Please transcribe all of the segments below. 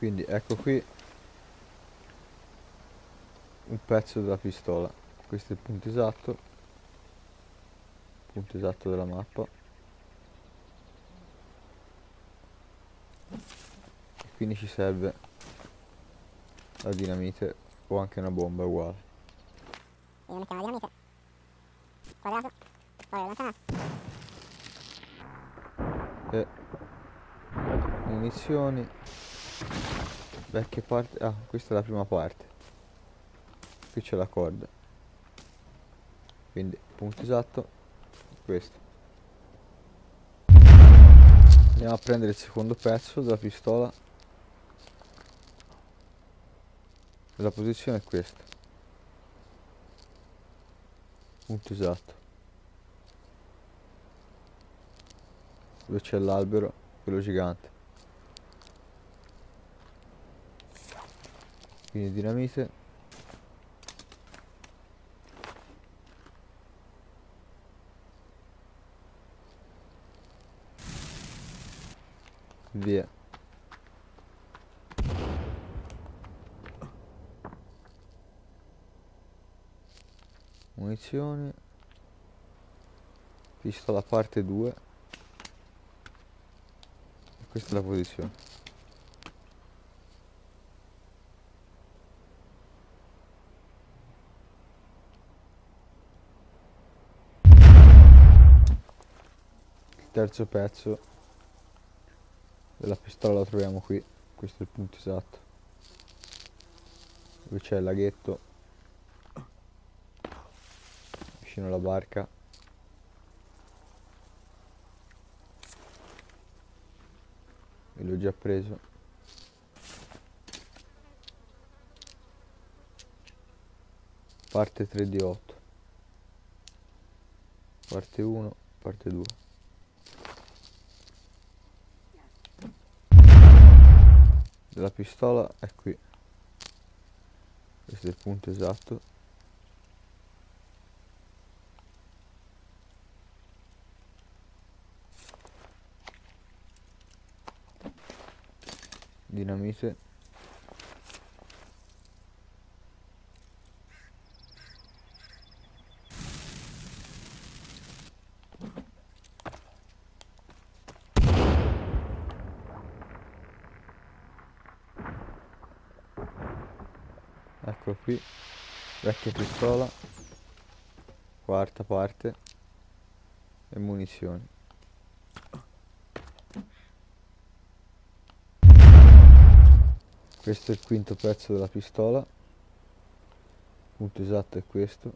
Quindi ecco qui un pezzo della pistola. Questo è il punto esatto della mappa. E quindi ci serve la dinamite o anche una bomba uguale. Quindi mettiamo la dinamite, quadrato, poi allontanato. E munizioni. Vecchie parti. Ah, questa è la prima parte. Qui c'è la corda. Quindi punto esatto, questo. Andiamo a prendere il secondo pezzo della pistola. La posizione è questa. Punto esatto. Dove c'è l'albero, quello gigante. Quindi dinamite. Via. Munizioni. Pistola parte 2. E questa è la posizione. Il terzo pezzo della pistola lo troviamo qui. Questo è il punto esatto. Dove c'è il laghetto. Vicino alla barca. E l'ho già preso. Parte 3 di 8. Parte 1, parte 2. Della pistola è qui. Questo è il punto esatto. Dinamite. Ecco qui. Vecchia pistola. Quarta parte. E munizioni. Questo è il quinto pezzo della pistola. Il punto esatto è questo.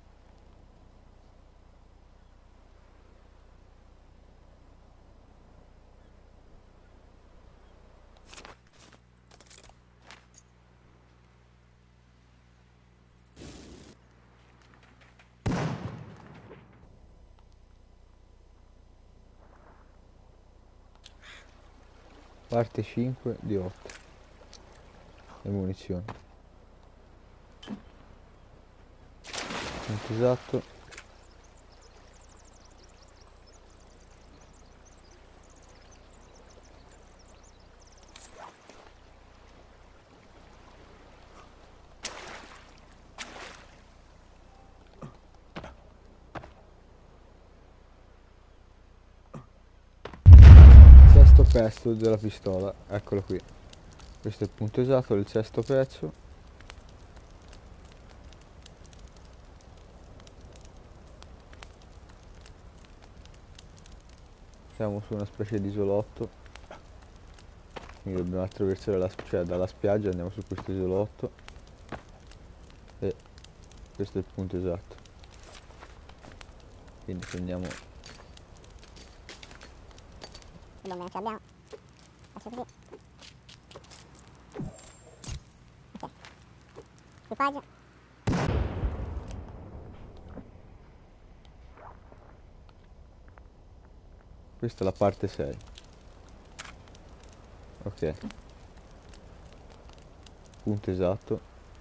Parte 5 di 8. E munizioni. Punto esatto. Sesto pezzo della pistola, eccolo qui. Questo è il punto esatto del sesto pezzo. Siamo su una specie di isolotto. Quindi dobbiamo attraversare cioè dalla spiaggia andiamo su questo isolotto. E questo è il punto esatto. Quindi prendiamo. Le bombe non ce l'abbiamo. Faccio così. Ok. Equipaggio. Questa è la parte 6. Ok. Punto esatto.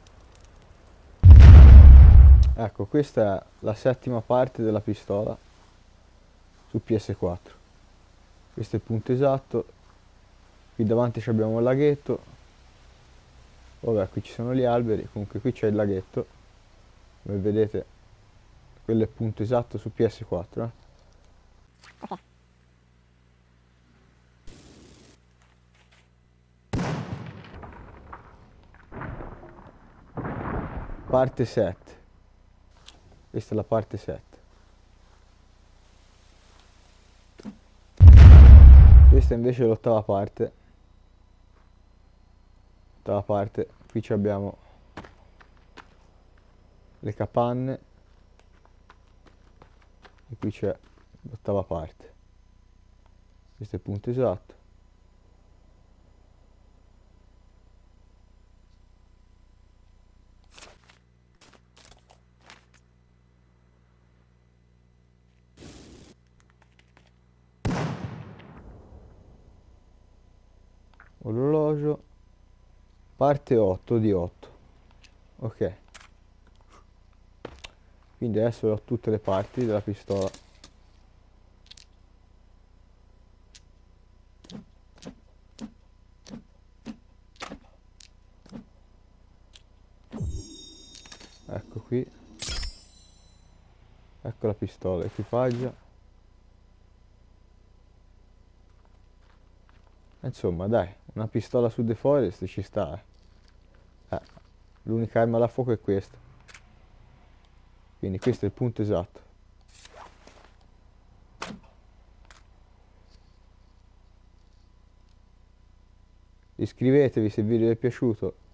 Ecco, questa è la settima parte della pistola su PS4. Questo è il punto esatto. Qui davanti abbiamo il laghetto. Vabbè, qui ci sono gli alberi, comunque qui c'è il laghetto. Come vedete, quello è il punto esatto su PS4, eh. Ok. Parte 7. Questa è la parte 7. Questa invece è l'ottava parte. Ottava parte. Qui ci abbiamo le capanne. E qui c'è l'ottava parte. Questo è il punto esatto. Orologio. Parte 8 di 8. Ok. Quindi adesso ho tutte le parti della pistola. Ecco qui. Ecco la pistola, equipaggio. Insomma, dai, una pistola su The Forest ci sta, eh. L'unica arma da fuoco è questa. Quindi questo è il punto esatto. Iscrivetevi se il video vi è piaciuto.